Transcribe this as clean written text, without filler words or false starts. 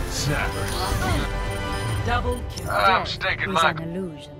Snapper. Double kill. I'm staking my... An illusion.